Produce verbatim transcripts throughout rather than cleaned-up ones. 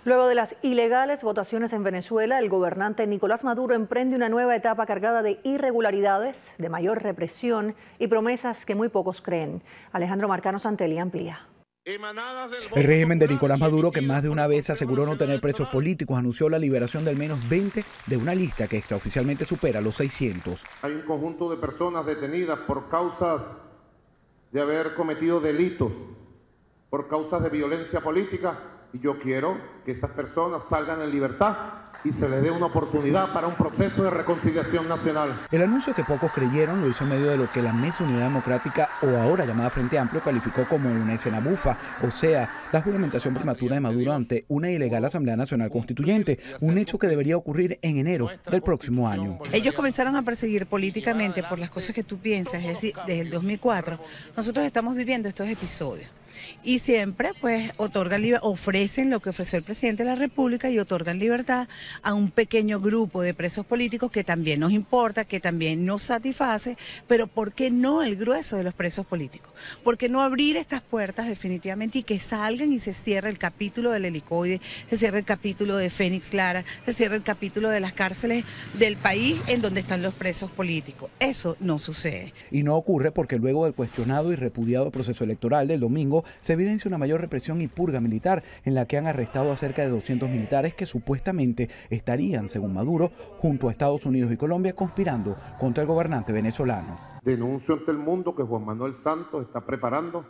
Luego de las ilegales votaciones en Venezuela, el gobernante Nicolás Maduro emprende una nueva etapa cargada de irregularidades, de mayor represión y promesas que muy pocos creen. Alejandro Marcano Santelli amplía. El régimen de Nicolás Maduro, que más de una vez aseguró no tener presos políticos, anunció la liberación de al menos veinte de una lista que extraoficialmente supera los seiscientos. Hay un conjunto de personas detenidas por causas de haber cometido delitos, por causas de violencia política, y yo quiero que esas personas salgan en libertad y se les dé una oportunidad para un proceso de reconciliación nacional. El anuncio que pocos creyeron lo hizo en medio de lo que la Mesa Unidad Democrática, o ahora llamada Frente Amplio, calificó como una escena bufa, o sea, la juramentación prematura de Maduro ante una ilegal Asamblea Nacional Constituyente, un hecho que debería ocurrir en enero del próximo año. Ellos comenzaron a perseguir políticamente por las cosas que tú piensas, es decir, desde el dos mil cuatro, nosotros estamos viviendo estos episodios. Y siempre pues otorgan, ofrecen lo que ofreció el presidente de la República y otorgan libertad a un pequeño grupo de presos políticos que también nos importa, que también nos satisface, pero ¿por qué no el grueso de los presos políticos? ¿Por qué no abrir estas puertas definitivamente y que salgan y se cierre el capítulo del helicoide, se cierre el capítulo de Fénix Lara, se cierre el capítulo de las cárceles del país en donde están los presos políticos? Eso no sucede. Y no ocurre porque luego del cuestionado y repudiado proceso electoral del domingo, se evidencia una mayor represión y purga militar en la que han arrestado a cerca de doscientos militares que supuestamente estarían, según Maduro, junto a Estados Unidos y Colombia conspirando contra el gobernante venezolano. Denuncio ante el mundo que Juan Manuel Santos está preparando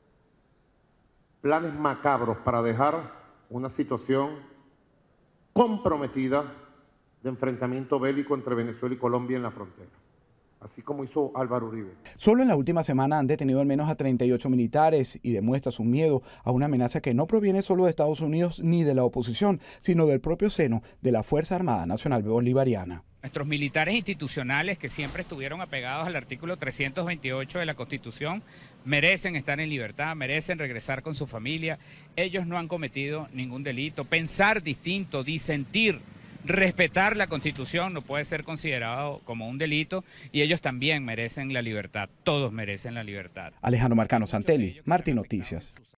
planes macabros para dejar una situación comprometida de enfrentamiento bélico entre Venezuela y Colombia en la frontera, así como hizo Álvaro Uribe. Solo en la última semana han detenido al menos a treinta y ocho militares y demuestra su miedo a una amenaza que no proviene solo de Estados Unidos ni de la oposición, sino del propio seno de la Fuerza Armada Nacional Bolivariana. Nuestros militares institucionales, que siempre estuvieron apegados al artículo trescientos veintiocho de la Constitución, merecen estar en libertad, merecen regresar con su familia. Ellos no han cometido ningún delito. Pensar distinto, disentir, respetar la Constitución no puede ser considerado como un delito y ellos también merecen la libertad, todos merecen la libertad. Alejandro Marcano Santelli, Martín Noticias.